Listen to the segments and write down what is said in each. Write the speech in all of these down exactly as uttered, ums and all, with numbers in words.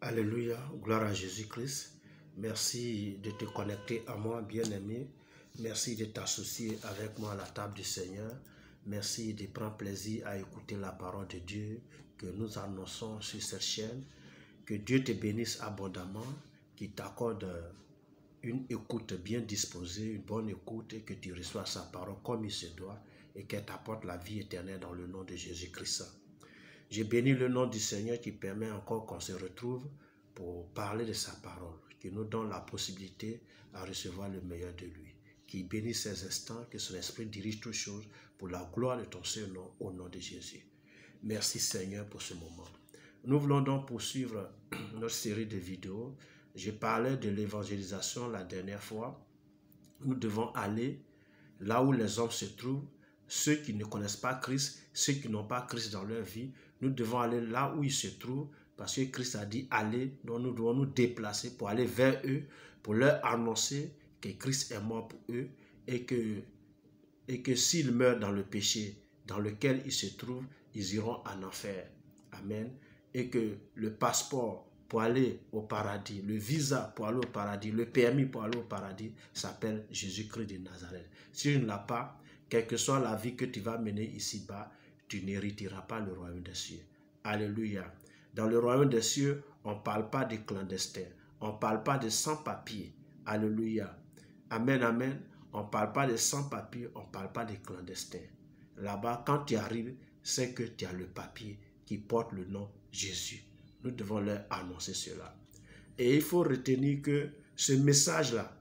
Alléluia, gloire à Jésus-Christ. Merci de te connecter à moi, bien-aimé. Merci de t'associer avec moi à la table du Seigneur. Merci de prendre plaisir à écouter la parole de Dieu que nous annonçons sur cette chaîne. Que Dieu te bénisse abondamment, qu'il t'accorde une écoute bien disposée, une bonne écoute, et que tu reçois sa parole comme il se doit et qu'elle t'apporte la vie éternelle dans le nom de Jésus-Christ. J'ai béni le nom du Seigneur qui permet encore qu'on se retrouve pour parler de sa parole, qui nous donne la possibilité à recevoir le meilleur de lui, qui bénisse ces instants, que son esprit dirige toutes choses pour la gloire de ton seul nom, au nom de Jésus. Merci Seigneur pour ce moment. Nous voulons donc poursuivre notre série de vidéos. Je parlais de l'évangélisation la dernière fois. Nous devons aller là où les hommes se trouvent, ceux qui ne connaissent pas Christ, ceux qui n'ont pas Christ dans leur vie. Nous devons aller là où ils se trouvent parce que Christ a dit aller, donc nous devons nous déplacer pour aller vers eux, pour leur annoncer que Christ est mort pour eux et que, et que s'ils meurent dans le péché dans lequel ils se trouvent, ils iront en enfer. Amen. Et que le passeport pour aller au paradis, le visa pour aller au paradis, le permis pour aller au paradis s'appelle Jésus-Christ de Nazareth. Si tu ne l'as pas, quelle que soit la vie que tu vas mener ici-bas, tu n'hériteras pas le royaume des cieux. Alléluia. Dans le royaume des cieux, on ne parle pas de clandestins. On ne parle pas de sans-papiers. Alléluia. Amen, amen. On ne parle pas de sans-papiers, on ne parle pas de clandestins. Là-bas, quand tu arrives, c'est que tu as le papier qui porte le nom Jésus. Nous devons leur annoncer cela. Et il faut retenir que ce message-là,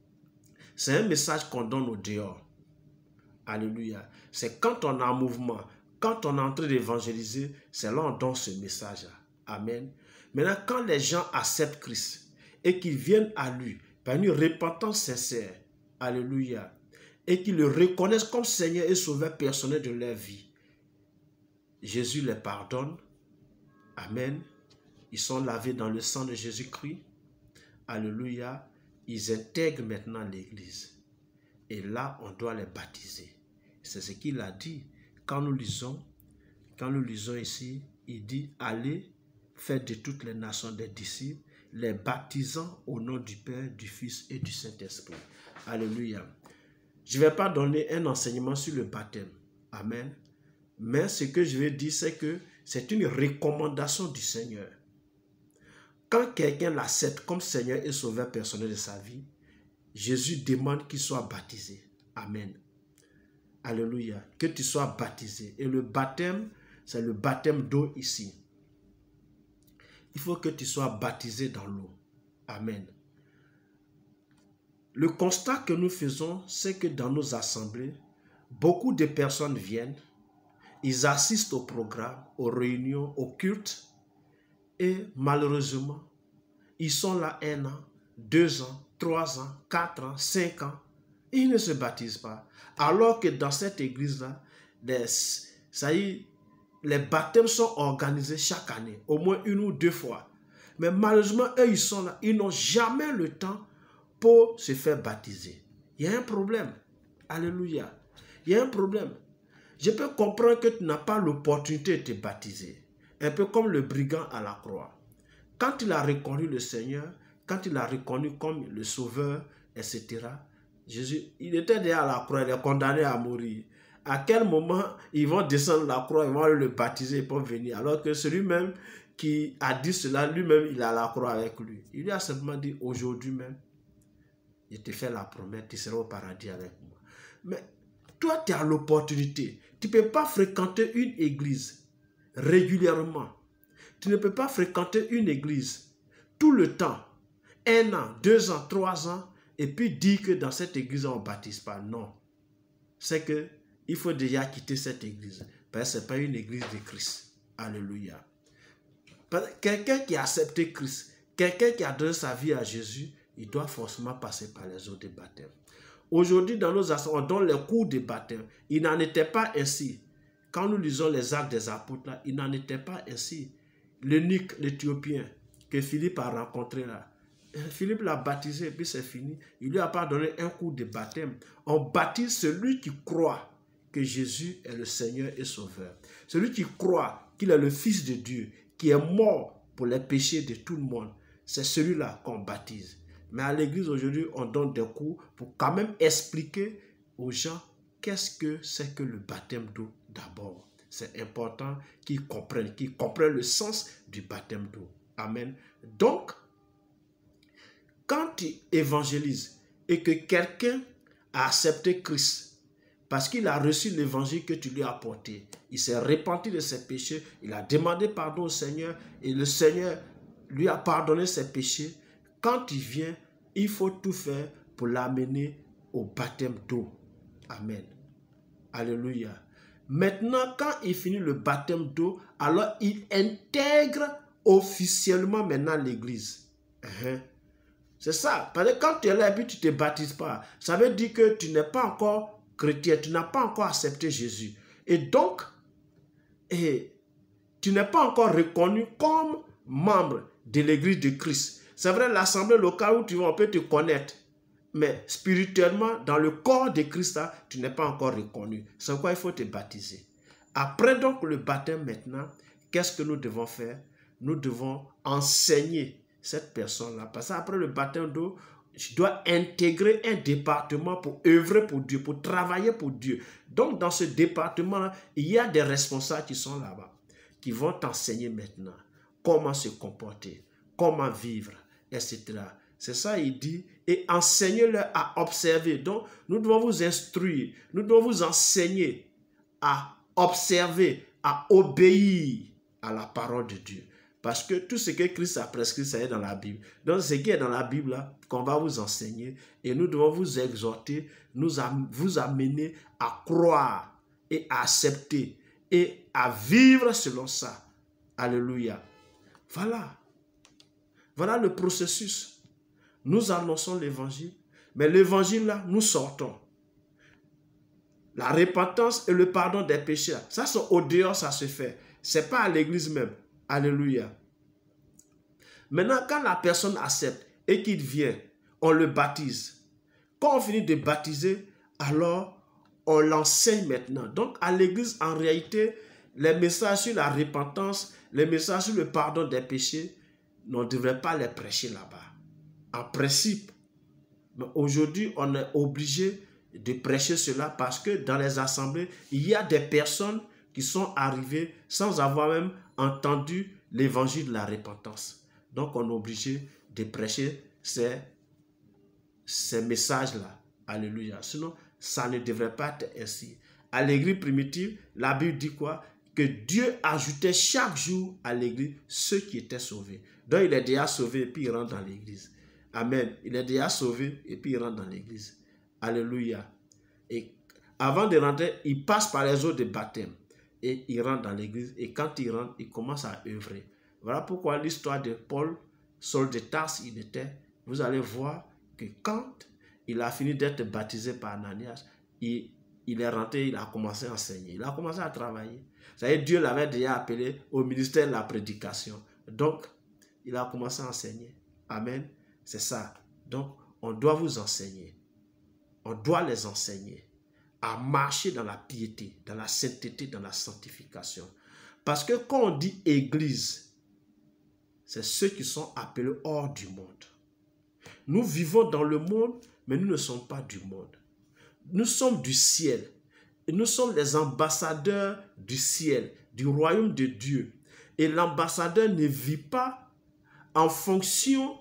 c'est un message qu'on donne au dehors. Alléluia. C'est quand on est en mouvement, quand on est en train d'évangéliser, c'est là qu'on donne ce message-là. Amen. Maintenant, quand les gens acceptent Christ et qu'ils viennent à lui par une repentance sincère, alléluia, et qu'ils le reconnaissent comme Seigneur et Sauveur personnel de leur vie, Jésus les pardonne. Amen. Ils sont lavés dans le sang de Jésus-Christ. Alléluia. Ils intègrent maintenant l'Église. Et là, on doit les baptiser. C'est ce qu'il a dit. Quand nous lisons, quand nous lisons ici, il dit, allez, faites de toutes les nations des disciples, les baptisant au nom du Père, du Fils et du Saint-Esprit. Alléluia. Je ne vais pas donner un enseignement sur le baptême. Amen. Mais ce que je vais dire, c'est que c'est une recommandation du Seigneur. Quand quelqu'un l'accepte comme Seigneur et Sauveur personnel de sa vie, Jésus demande qu'il soit baptisé. Amen. Alléluia. Que tu sois baptisé. Et le baptême, c'est le baptême d'eau ici. Il faut que tu sois baptisé dans l'eau. Amen. Le constat que nous faisons, c'est que dans nos assemblées, beaucoup de personnes viennent, ils assistent au programme, aux réunions, aux cultes, et malheureusement, ils sont là un an, deux ans, trois ans, quatre ans, cinq ans, et ils ne se baptisent pas. Alors que dans cette église-là, les, ça y est, les baptêmes sont organisés chaque année, au moins une ou deux fois. Mais malheureusement, eux, ils sont là, ils n'ont jamais le temps pour se faire baptiser. Il y a un problème. Alléluia. Il y a un problème. Je peux comprendre que tu n'as pas l'opportunité de te baptiser. Un peu comme le brigand à la croix. Quand il a reconnu le Seigneur, quand il a reconnu comme le Sauveur, et cetera, Jésus, il était déjà à la croix, il est condamné à mourir. À quel moment ils vont descendre la croix, ils vont le baptiser, ils peuvent venir. Alors que celui-même qui a dit cela, lui-même, il est à la croix avec lui. Il lui a simplement dit, aujourd'hui même, je te fais la promesse, tu seras au paradis avec moi. Mais toi, tu as l'opportunité. Tu ne peux pas fréquenter une église régulièrement. Tu ne peux pas fréquenter une église tout le temps, un an, deux ans, trois ans, et puis dire que dans cette église, on ne baptise pas. Non. C'est qu'il faut déjà quitter cette église. Parce que ce n'est pas une église de Christ. Alléluia. Quelqu'un qui a accepté Christ, quelqu'un qui a donné sa vie à Jésus, il doit forcément passer par les eaux de baptême. Aujourd'hui, dans nos assemblées, on donne les cours de baptême. Il n'en était pas ainsi. Quand nous lisons les actes des apôtres, là, il n'en était pas ainsi. L'eunuque, l'Éthiopien, que Philippe a rencontré là, Philippe l'a baptisé et puis c'est fini. Il ne lui a pas donné un cours de baptême. On baptise celui qui croit que Jésus est le Seigneur et Sauveur. Celui qui croit qu'il est le Fils de Dieu, qui est mort pour les péchés de tout le monde. C'est celui-là qu'on baptise. Mais à l'église aujourd'hui, on donne des cours pour quand même expliquer aux gens qu'est-ce que c'est que le baptême d'eau d'abord. C'est important qu'ils comprennent, qu'ils comprennent le sens du baptême d'eau. Amen. Donc, quand tu évangélises et que quelqu'un a accepté Christ, parce qu'il a reçu l'évangile que tu lui as apporté, il s'est repenti de ses péchés, il a demandé pardon au Seigneur et le Seigneur lui a pardonné ses péchés. Quand il vient, il faut tout faire pour l'amener au baptême d'eau. Amen. Alléluia. Maintenant, quand il finit le baptême d'eau, alors il intègre officiellement maintenant l'église. Uh-huh. C'est ça. Parce que quand tu es là et puis tu ne te baptises pas, ça veut dire que tu n'es pas encore chrétien, tu n'as pas encore accepté Jésus. Et donc, et, tu n'es pas encore reconnu comme membre de l'église de Christ. C'est vrai, l'assemblée locale où tu vas, on peut te connaître. Mais spirituellement, dans le corps de Christ, là, tu n'es pas encore reconnu. C'est pourquoi il faut te baptiser. Après donc le baptême maintenant, qu'est-ce que nous devons faire? Nous devons enseigner cette personne-là. Parce qu'après le baptême d'eau, je dois intégrer un département pour œuvrer pour Dieu, pour travailler pour Dieu. Donc dans ce département-là, il y a des responsables qui sont là-bas, qui vont t'enseigner maintenant comment se comporter, comment vivre, et cetera. C'est ça, il dit, et enseignez-leur à observer. Donc, nous devons vous instruire, nous devons vous enseigner à observer, à obéir à la parole de Dieu. Parce que tout ce que Christ a prescrit, ça est dans la Bible. Donc, ce qui est dans la Bible, là, qu'on va vous enseigner, et nous devons vous exhorter, nous am- vous amener à croire et à accepter et à vivre selon ça. Alléluia. Voilà. Voilà le processus. Nous annonçons l'évangile, mais l'évangile là, nous sortons. La repentance et le pardon des péchés, ça c'est au dehors, ça se fait. Ce n'est pas à l'église même. Alléluia. Maintenant, quand la personne accepte et qu'il vient, on le baptise. Quand on finit de baptiser, alors on l'enseigne maintenant. Donc à l'église, en réalité, les messages sur la repentance, les messages sur le pardon des péchés, on ne devrait pas les prêcher là-bas. En principe, mais aujourd'hui, on est obligé de prêcher cela parce que dans les assemblées, il y a des personnes qui sont arrivées sans avoir même entendu l'évangile de la repentance. Donc, on est obligé de prêcher ces, ces messages-là. Alléluia. Sinon, ça ne devrait pas être ainsi. À l'église primitive, la Bible dit quoi? Que Dieu ajoutait chaque jour à l'église ceux qui étaient sauvés. Donc, il est déjà sauvé et puis il rentre dans l'église. Amen. Il est déjà sauvé et puis il rentre dans l'église. Alléluia. Et avant de rentrer, il passe par les eaux de baptême. Et il rentre dans l'église. Et quand il rentre, il commence à œuvrer. Voilà pourquoi l'histoire de Paul, Saul de Tarse, il était. Vous allez voir que quand il a fini d'être baptisé par Ananias, il, il est rentré, il a commencé à enseigner. Il a commencé à travailler. Ça veut dire, Dieu l'avait déjà appelé au ministère de la prédication. Donc, il a commencé à enseigner. Amen. C'est ça. Donc, on doit vous enseigner. On doit les enseigner à marcher dans la piété, dans la sainteté, dans la sanctification. Parce que quand on dit église, c'est ceux qui sont appelés hors du monde. Nous vivons dans le monde, mais nous ne sommes pas du monde. Nous sommes du ciel. Et nous sommes les ambassadeurs du ciel, du royaume de Dieu. Et l'ambassadeur ne vit pas en fonction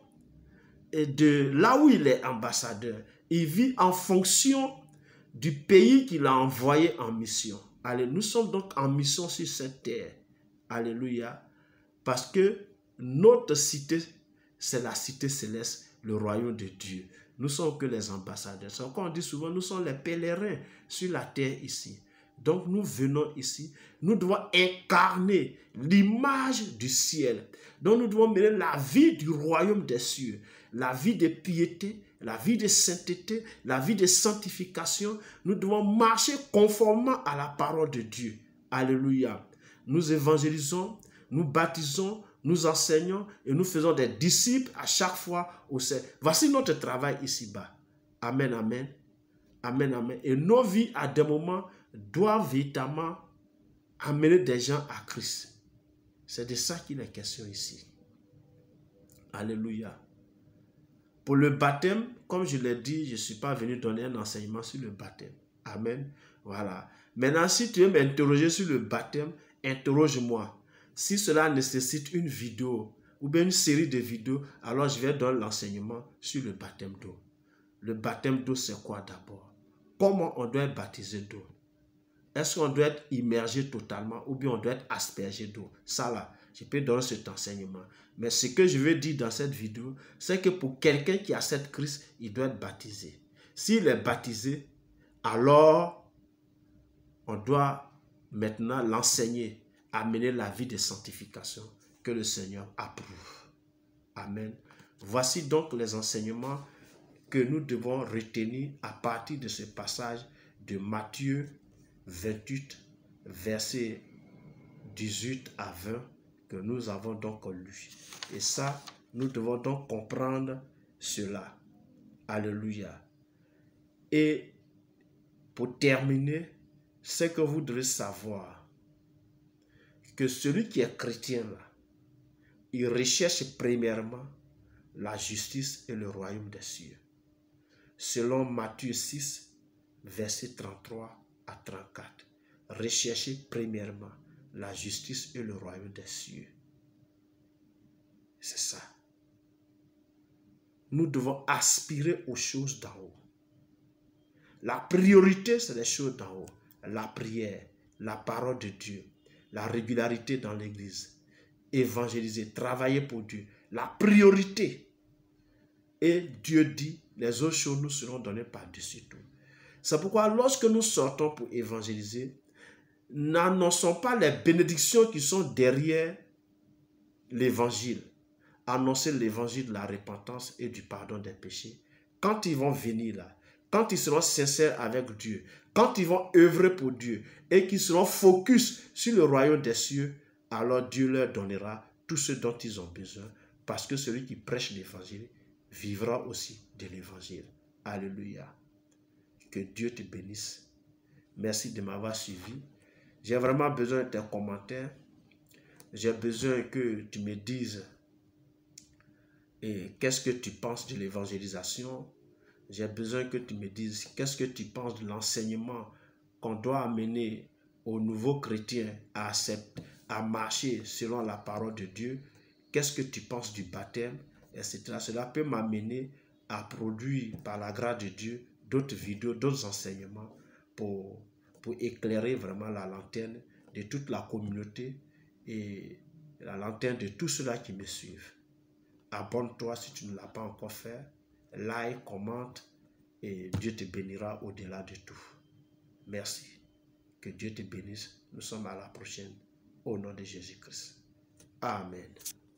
de là où il est ambassadeur. Il vit en fonction du pays qu'il a envoyé en mission. Allez, nous sommes donc en mission sur cette terre. Alléluia. Parce que notre cité, c'est la cité céleste, le royaume de Dieu. Nous sommes que les ambassadeurs. C'est pourquoi on dit souvent, nous sommes les pèlerins sur la terre ici. Donc nous venons ici, nous devons incarner l'image du ciel. Donc nous devons mener la vie du royaume des cieux, la vie de piété, la vie de sainteté, la vie de sanctification. Nous devons marcher conformément à la parole de Dieu. Alléluia. Nous évangélisons, nous baptisons, nous enseignons et nous faisons des disciples à chaque fois au Seigneur. Voici notre travail ici-bas. Amen, amen. Amen, amen. Et nos vies, à des moments, doivent véritablement amener des gens à Christ. C'est de ça qu'il est question ici. Alléluia. Pour le baptême, comme je l'ai dit, je ne suis pas venu donner un enseignement sur le baptême. Amen. Voilà. Maintenant, si tu veux m'interroger sur le baptême, interroge-moi. Si cela nécessite une vidéo ou bien une série de vidéos, alors je vais donner l'enseignement sur le baptême d'eau. Le baptême d'eau, c'est quoi d'abord? Comment on doit être baptisé d'eau? Est-ce qu'on doit être immergé totalement ou bien on doit être aspergé d'eau? Ça là, je peux donner cet enseignement. Mais ce que je veux dire dans cette vidéo, c'est que pour quelqu'un qui accepte Christ, il doit être baptisé. S'il est baptisé, alors on doit maintenant l'enseigner, amener la vie de sanctification que le Seigneur approuve. Amen. Voici donc les enseignements que nous devons retenir à partir de ce passage de Matthieu vingt-huit, versets dix-huit à vingt, que nous avons donc lu. Et ça, nous devons donc comprendre cela. Alléluia. Et pour terminer, c'est que vous devez savoir que celui qui est chrétien, là, il recherche premièrement la justice et le royaume des cieux. Selon Matthieu six, versets trente-trois à trente-quatre. Recherchez premièrement la justice et le royaume des cieux. C'est ça. Nous devons aspirer aux choses d'en haut. La priorité, c'est les choses d'en haut. La prière, la parole de Dieu, la régularité dans l'église, évangéliser, travailler pour Dieu. La priorité. Et Dieu dit, les autres choses nous seront données par-dessus tout. C'est pourquoi lorsque nous sortons pour évangéliser, n'annonçons pas les bénédictions qui sont derrière l'évangile. Annoncer l'évangile de la repentance et du pardon des péchés. Quand ils vont venir là, quand ils seront sincères avec Dieu, quand ils vont œuvrer pour Dieu et qu'ils seront focus sur le royaume des cieux, alors Dieu leur donnera tout ce dont ils ont besoin, parce que celui qui prêche l'évangile vivra aussi de l'évangile. Alléluia. Que Dieu te bénisse. Merci de m'avoir suivi. J'ai vraiment besoin de tes commentaires. J'ai besoin que tu me dises et qu'est-ce que tu penses de l'évangélisation. J'ai besoin que tu me dises qu'est-ce que tu penses de l'enseignement qu'on doit amener aux nouveaux chrétiens à accepter, à marcher selon la parole de Dieu. Qu'est-ce que tu penses du baptême, et cetera. Cela peut m'amener à produire par la grâce de Dieu d'autres vidéos, d'autres enseignements pour, pour éclairer vraiment la lanterne de toute la communauté et la lanterne de tous ceux-là qui me suivent. Abonne-toi si tu ne l'as pas encore fait. Like, commente et Dieu te bénira au-delà de tout. Merci. Que Dieu te bénisse. Nous sommes à la prochaine. Au nom de Jésus-Christ. Amen.